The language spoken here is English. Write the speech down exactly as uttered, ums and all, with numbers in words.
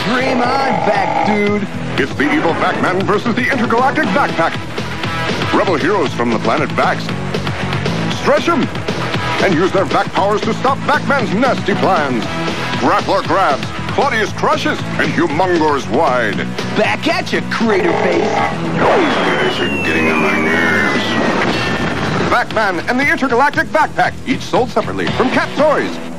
Dream on back, dude. It's the evil Vac-Man versus the intergalactic Vac-Pack. Rebel heroes from the planet Vax stretch them and use their Vac powers to stop Vac-Man's nasty plans. Grappler grabs, Claudius crushes, and Humongor's wide. Back at you, crater face. These guys are getting on my nerves. Vac-Man and the intergalactic Vac-Pack, each sold separately from Cat Toys.